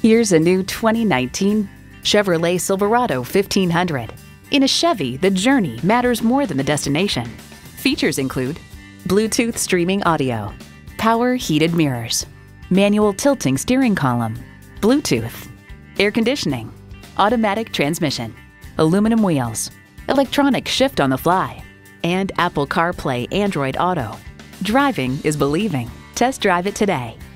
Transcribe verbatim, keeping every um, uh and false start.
Here's a new twenty nineteen Chevrolet Silverado fifteen hundred. In a Chevy, the journey matters more than the destination. Features include Bluetooth streaming audio, power heated mirrors, manual tilting steering column, Bluetooth, air conditioning, automatic transmission, aluminum wheels, electronic shift on the fly, and Apple CarPlay Android Auto. Driving is believing. Test drive it today.